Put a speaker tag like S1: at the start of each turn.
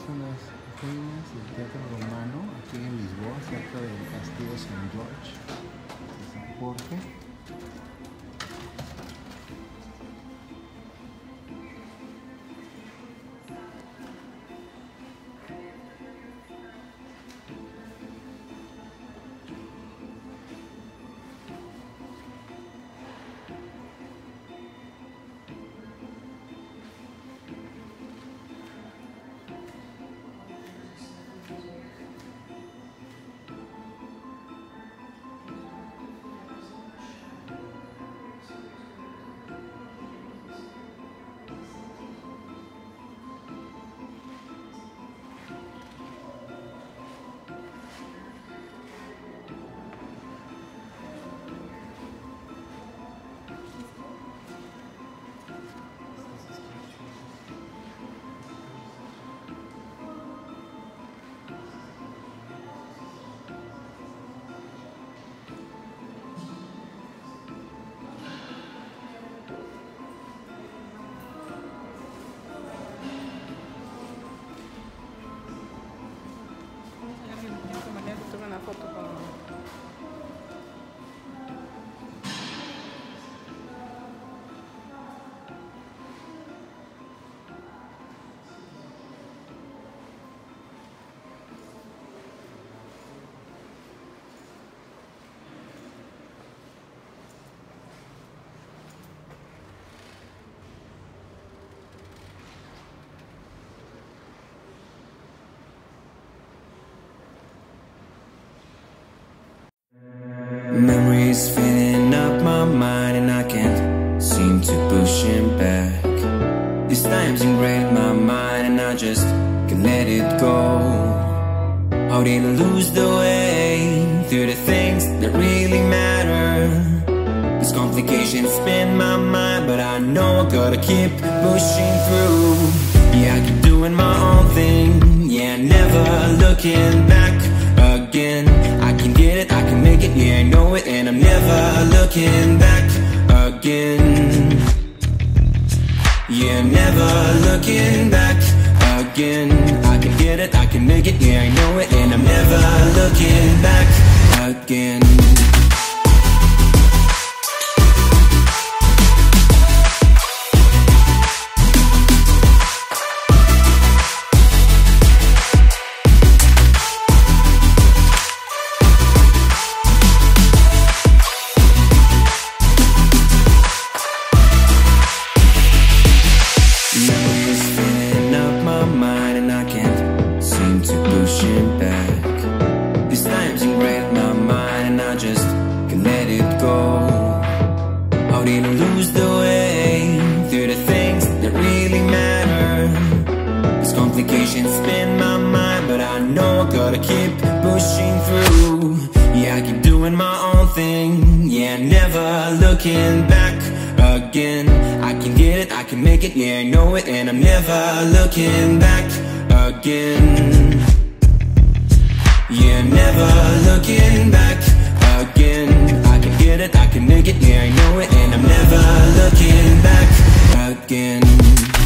S1: son las ruinas del Teatro Romano, aquí en Lisboa, cerca del Castillo San Jorge de San Jorge.
S2: Memories filling up my mind and I can't seem to push him back. These times ingrained my mind and I just can't let it go. How did I lose the way through the things that really matter? These complications spin my mind, but I know I gotta keep pushing through. Yeah, I keep doing my own thing, yeah, never looking back again. I can get it, I can make it, yeah, I know it, and I'm never looking back again. Yeah, never looking back again. I can get it, I can make it, yeah, I know it, and I'm never looking back again. Spin my mind, but I know I gotta keep pushing through. Yeah, I keep doing my own thing, yeah, never looking back again. I can get it, I can make it, yeah, I know it, and I'm never looking back again. Yeah, never looking back again. I can get it, I can make it, yeah, I know it, and I'm never looking back again.